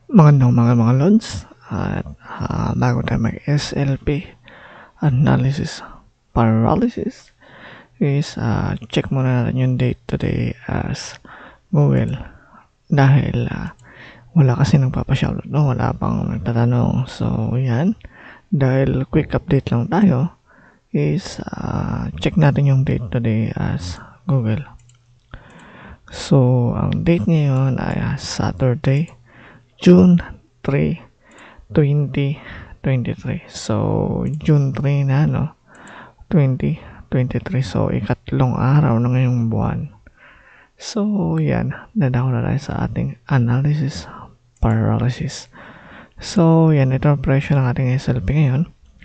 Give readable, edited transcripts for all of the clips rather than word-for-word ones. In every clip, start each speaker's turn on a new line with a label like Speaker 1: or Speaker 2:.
Speaker 1: Magandang mga lods at bago tayo mag-SLP analysis paralysis is check muna natin yung date today as Google dahil wala kasi nagpapashoutout, no? Wala pang nagtatanong, so yan, dahil quick update lang tayo is check natin yung date today as Google. So ang date ngayon ay Saturday, June 3, 2023. So, June 3 na, no? 2023. So, ikatlong araw na ngayong buwan. So, yan. Dadako na tayo sa ating analysis paralysis. So, yan. Ito ang presyo ng ating SLP ngayon.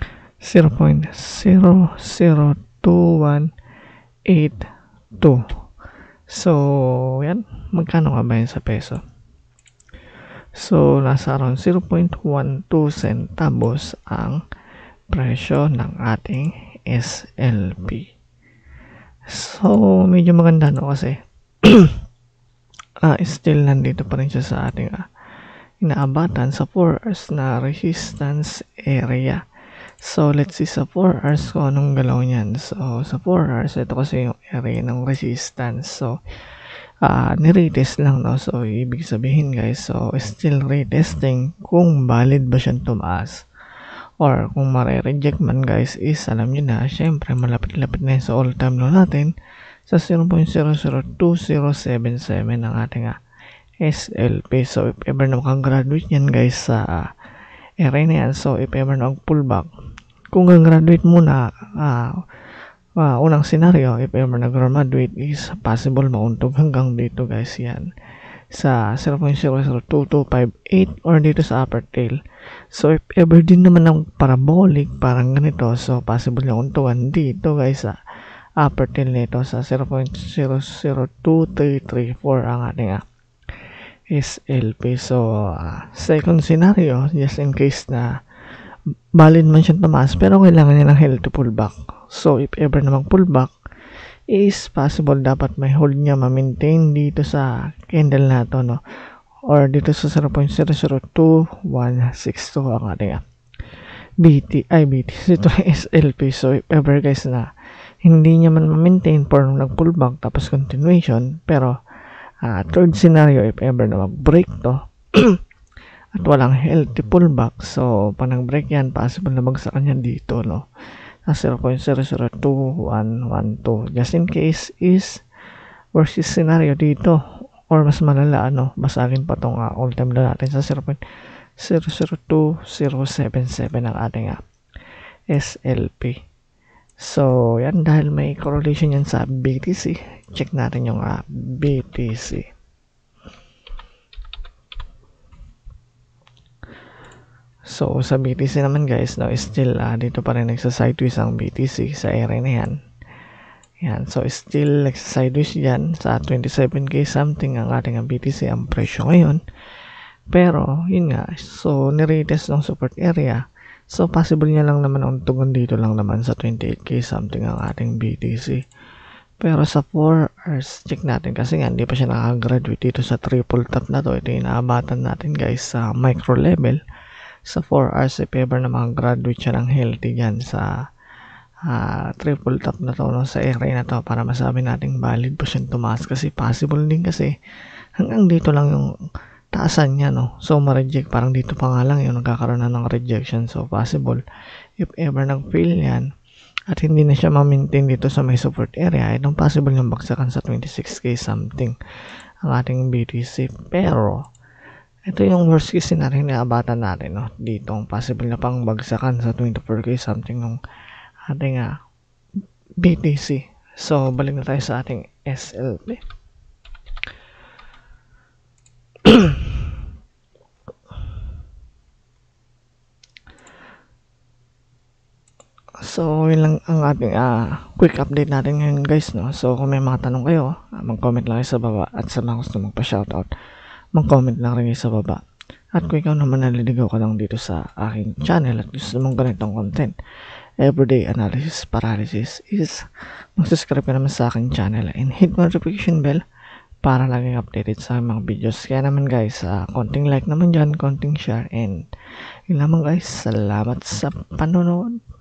Speaker 1: 0.002182. So, yan. Magkano nga ba yan sa peso? So, nasa around 0.12 centavos ang presyo ng ating SLP. So, medyo maganda, no? Kasi still nandito pa rin siya sa ating inaabatan sa 4 hours na resistance area. So, let's see sa 4 hours kung anong galaw niyan. So, sa 4 hours, ito kasi yung area ng resistance. So, ni-retest lang, no? So, ibig sabihin guys, so still retesting kung valid ba siyang tumaas or kung mare-reject man guys is alam nyo na, syempre malapit-lapit na yun sa all-time low natin sa 0.002077 ng ating SLP. So, if ever na makagraduate yan guys sa area na yan, so if ever na pullback, kung gagraduate muna unang scenario, if ever nag-graduate is possible mauntog hanggang dito guys, yan sa 0.002258 or dito sa upper tail. So if ever din naman ng parabolic parang ganito, so possible na untugan dito guys sa upper tail nito sa 0.002334 ang ating SLP. So second scenario, just in case na valid man siyang tumaas pero kailangan niya ng healthy pullback. So, if ever namang pullback is possible, dapat may hold niya ma-maintain dito sa candle na to, no? Or dito sa 0.002162 ang ating BTC ito SLP. So, if ever guys na hindi niya man ma-maintain for nag-pullback tapos continuation, pero third scenario, if ever na mag-break to at walang healthy pullback, so pag nag-break yan, possible na bagsakan yan dito, no? Sa 0.002112. Just in case is worst scenario dito or mas malala, no? Basagin pa tong all-time low natin sa 0.002077 ang ating SLP. So, yan, dahil may correlation yan sa BTC, check natin yung BTC. So, sa BTC naman guys, no, still dito pa rin nagsa-sideways ang BTC sa area na yan. Yan, so still nagsa-sideways yan sa 27k something ang ating BTC ang presyo ngayon. Pero, yun nga, so niretest ng support area. So, possible niya lang naman untugan dito lang naman sa 28k something ang ating BTC. Pero sa 4 hours, check natin kasi nga hindi pa siya nakagraduate dito sa triple top na to. Ito yung inaabatan natin guys sa micro level. Sa 4 hours, if ever na mag-graduate siya ng healthy dyan sa triple top na to, no, sa area na to, para masabi natin valid po siyang tumaas. Kasi possible din kasi hanggang dito lang yung taasan niya, no. So, ma-reject, parang dito pa nga lang yung nagkakaroon na ng rejection. So, possible if ever nag-fail yan at hindi na siya ma-maintain dito sa may support area, itong possible yung bagsakan sa 26k something ang ating BTC. Pero ito yung worst case scenario na abatan natin, no? Dito ang possible na pang bagsakan sa 24k something ng ating BTC. So, balik na tayo sa ating SLP. So, yun lang ang ating quick update natin ngayon guys, no? So, kung may mga tanong kayo, mag-comment lang kayo sa baba at sa mga gusto magpa-shoutout, mag-comment lang rin sa baba. At kung ikaw naman naliligaw ka lang dito sa aking channel at gusto mong ganitong content, everyday analysis paralysis, is mag-subscribe ka naman sa aking channel and hit notification bell para laging updated sa mga videos. Kaya naman guys, konting like naman dyan, konting share, and yun naman guys, salamat sa panonood.